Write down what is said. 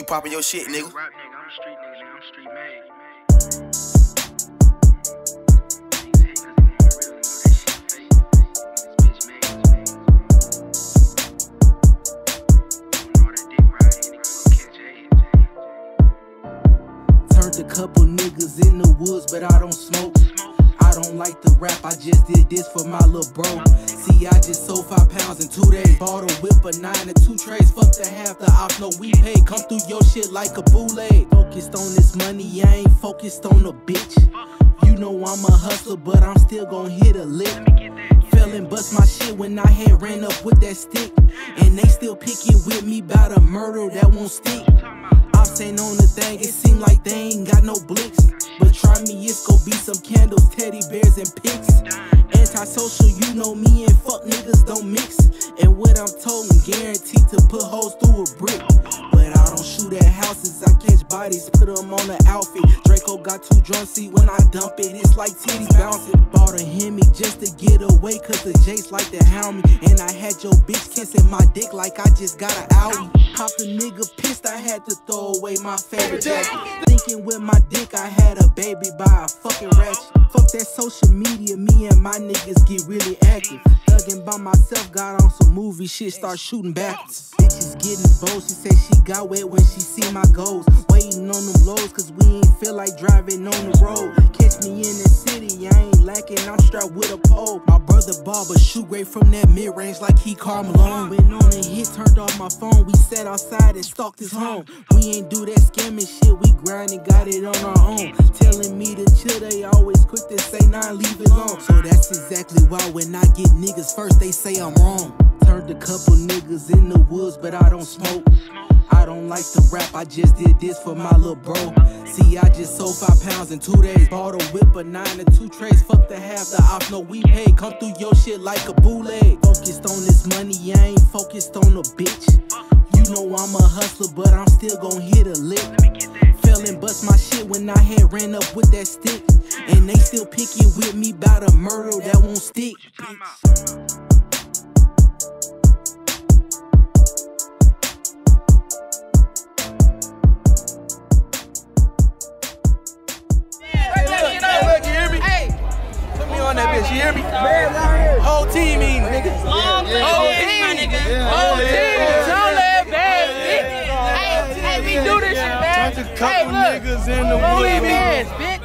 popping your shit, nigga. Rap nigga, I'm a street nigga, I'm street made. Turned a couple niggas in the woods, but I don't smoke. I don't like the rap, I just did this for my little bro. See, I just sold 5 pounds in 2 days. Bought a whip, a 9 and 2 trays. Fuck the half, the ops know we pay. Come through your shit like a bootleg. Focused on this money, I ain't focused on a bitch. You know I'm a hustler, but I'm still gon' hit a lick. Fell and bust my shit when I had ran up with that stick. And they still picking with me about a murder that won't stick. Ops ain't on the thing, it seem like they ain't got no blicks. But try me, it's gon' be some candles, teddy bears, and pics. Antisocial, you know me, and fuck niggas don't mix. And what I'm told, I'm guaranteed to put hoes through a brick. But I don't shoot at houses, I catch bodies, put them on an outfit. Draco got too drunk, see when I dump it, it's like titties bouncing. Bought a Hemi just to get away, cause the Jace like to hound me. And I had your bitch kissing my dick like I just got an Audi. Popped a nigga pissed, I had to throw away my favorite jacket. Thinking with my dick I had a baby by a fucking ratchet. Fuck that social media, me and my niggas get really active. Thugging by myself, got on some movie shit, start shooting backwards. Bitches getting bold, she say she got wet when she see my goals. Waiting on them lows, cause we ain't feel like driving on the road. Catch me in the city, I ain't lacking, I'm strapped with a pole. My brother Barber shoot great from that mid-range like he Karl Malone. Went on a hit, turned off my phone, we sat outside and stalked his home. We ain't do that scamming shit, we grinding, got it on our own. Telling me to chill, they always quick to say nah, leave it alone. So that's exactly why when I get niggas first, they say I'm wrong. Turned a couple niggas in the woods, but I don't smoke. I don't like the rap, I just did this for my little bro. See, I just sold 5 pounds in 2 days. Bought a whip, a 9 and 2 trays. Fuck the half, the ops know we pay. Come through your shit like a bootleg. Focused on this money, I ain't focused on a bitch. You know I'm a hustler, but I'm still gon' hit a lick. Fell and bust my shit when I had ran up with that stick. And they still picking with me about a murder that won't stick. On that bitch, you hear me? Whole team eating, nigga. Whole team, whole team. Don't let bad bitch. Hey, we do this shit, man. Hey, look. Niggas in the woods, bitch.